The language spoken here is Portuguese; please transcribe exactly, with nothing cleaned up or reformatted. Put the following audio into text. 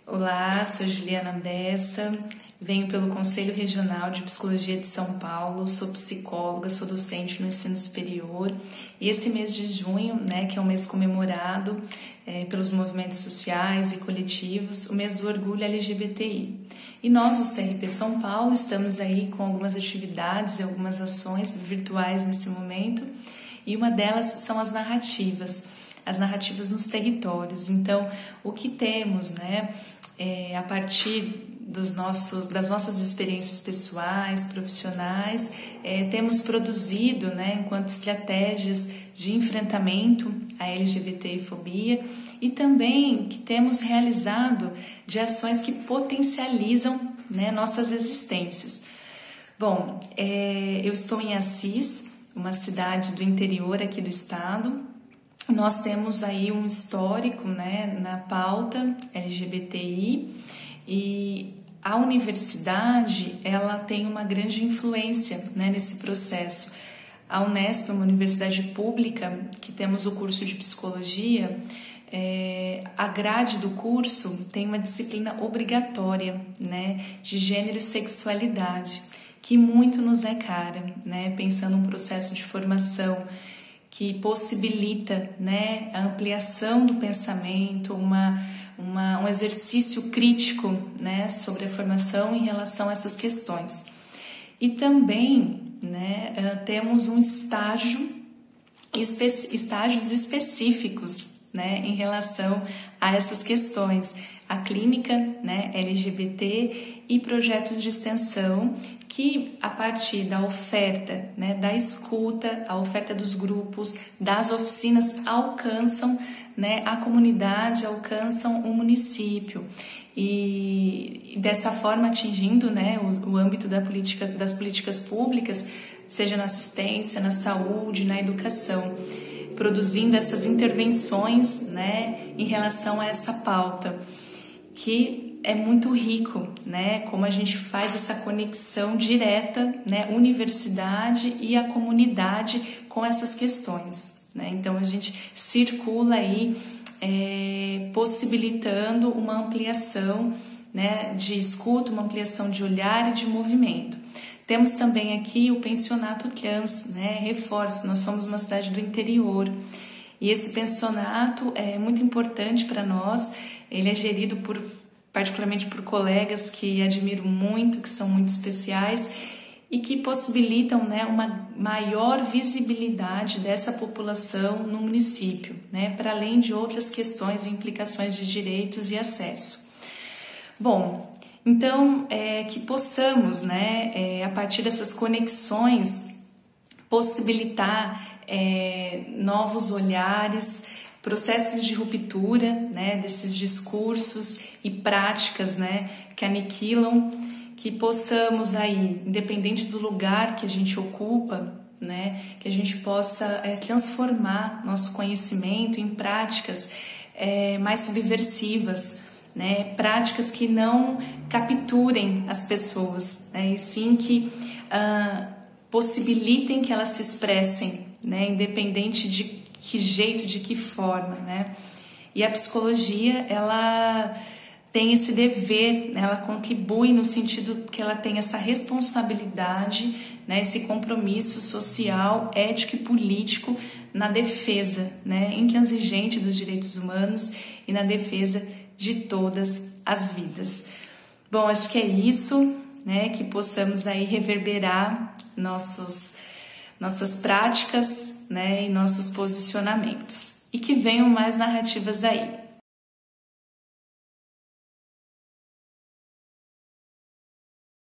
Olá, sou Juliana Bessa, venho pelo Conselho Regional de Psicologia de São Paulo, sou psicóloga, sou docente no ensino superior e esse mês de junho, né, que é um mês comemorado é, pelos movimentos sociais e coletivos, o mês do orgulho L G B T I. E nós, do C R P São Paulo, estamos aí com algumas atividades e algumas ações virtuais nesse momento e uma delas são as narrativas, as narrativas nos territórios. Então, o que temos, né? É, a partir dos nossos, das nossas experiências pessoais, profissionais, é, temos produzido, né, enquanto estratégias de enfrentamento à L G B T I-fobia e também que temos realizado de ações que potencializam, né, nossas existências. Bom, é, eu estou em Assis, uma cidade do interior aqui do estado. Nós temos aí um histórico, né, na pauta L G B T I e a universidade ela tem uma grande influência, né, nesse processo. A Unesp é uma universidade pública que temos o curso de psicologia. É, a grade do curso tem uma disciplina obrigatória, né, de gênero e sexualidade, que muito nos é cara, né, pensando um processo de formação que possibilita, né, a ampliação do pensamento, uma, uma, um exercício crítico, né, sobre a formação em relação a essas questões. E também, né, temos um estágio, espe estágios específicos, né, em relação a essas questões. A clínica, né, L G B T e projetos de extensão que a partir da oferta, né, da escuta, a oferta dos grupos, das oficinas alcançam, né, a comunidade, alcançam o município e dessa forma atingindo, né, o, o âmbito da política, das políticas públicas, seja na assistência, na saúde, na educação, produzindo essas intervenções, né, em relação a essa pauta, que é muito rico, né? Como a gente faz essa conexão direta, né? Universidade e a comunidade com essas questões, né? Então a gente circula aí é, possibilitando uma ampliação, né, de escuta, uma ampliação de olhar e de movimento. Temos também aqui o pensionato trans, né? Reforço, nós somos uma cidade do interior e esse pensionato é muito importante para nós. Ele é gerido por particularmente por colegas que admiro muito, que são muito especiais e que possibilitam, né, uma maior visibilidade dessa população no município, né, para além de outras questões e implicações de direitos e acesso. Bom, então, é, que possamos, né, é, a partir dessas conexões, possibilitar é, novos olhares, processos de ruptura, né, desses discursos e práticas, né, que aniquilam, que possamos aí, independente do lugar que a gente ocupa, né, que a gente possa é, transformar nosso conhecimento em práticas é, mais subversivas, né, práticas que não capturem as pessoas, né, e sim que ah, possibilitem que elas se expressem, né, independente de que jeito, de que forma, né? E a psicologia, ela tem esse dever, né? Ela contribui no sentido que ela tem essa responsabilidade, né? Esse compromisso social, ético e político na defesa, né, intransigente dos direitos humanos e na defesa de todas as vidas. Bom, acho que é isso, né? Que possamos aí reverberar nossos, nossas práticas, né, e nossos posicionamentos. E que venham mais narrativas aí.